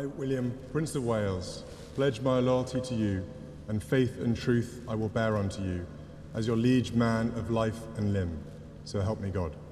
I, William, Prince of Wales, pledge my loyalty to you, and faith and truth I will bear unto you, as your liege man of life and limb. So help me God.